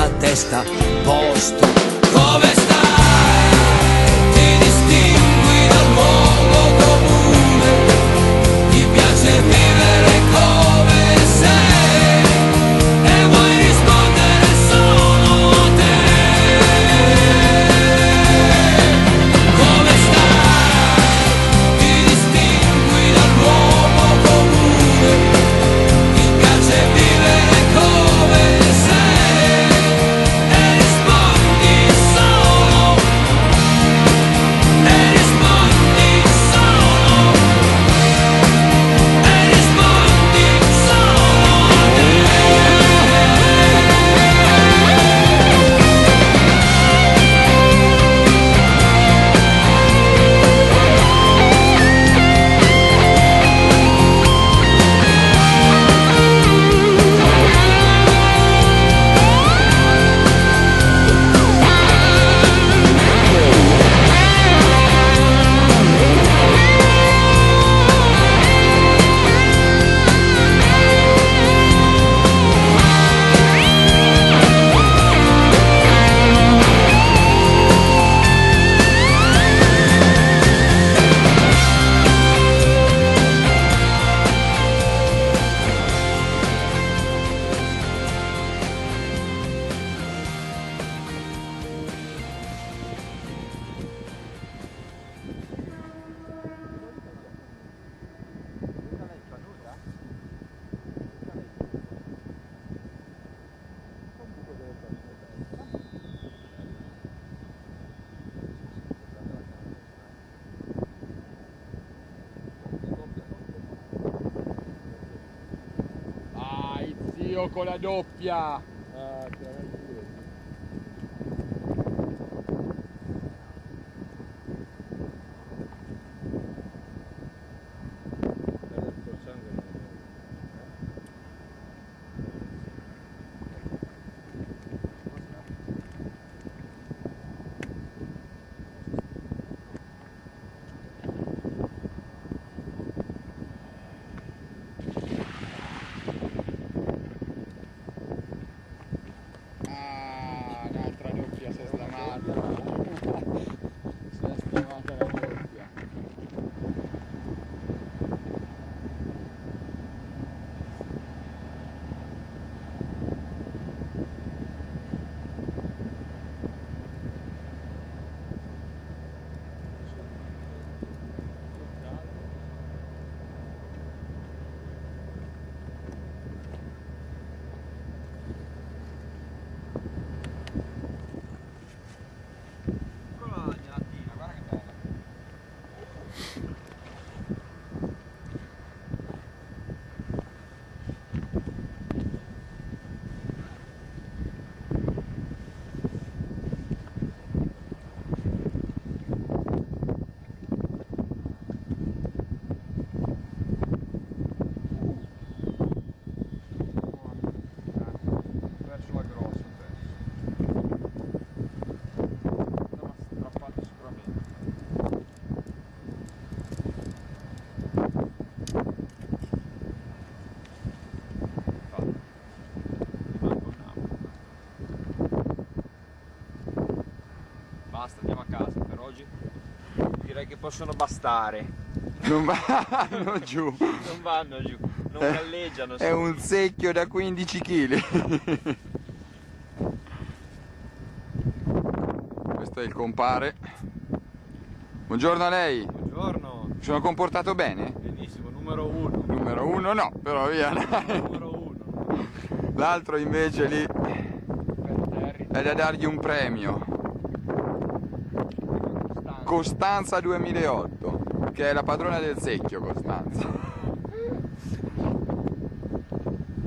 la testa a posto. Come stai? Ti distingui dal luogo comune, ti piace vivere come sei e vuoi rispondere solo a te. Come stai? Ti distingui dall'uomo comune, ti piace vivere come sei e rispondi solo, e rispondi solo, e rispondi solo a te. Zio con la doppia! Un'altra doppia si è slamata. Si è slamata la doppia. Basta, andiamo a casa per oggi. Direi che possono bastare. Non vanno giù. Non vanno giù, non galleggiano. È un secchio da 15 kg. Questo è il compare. Buongiorno a lei. Buongiorno. Mi sono comportato bene? Benissimo, numero uno. Numero uno no, però via. Numero uno. L'altro invece lì è da dargli un premio. Costanza 2008, che è la padrona del secchio, Costanza.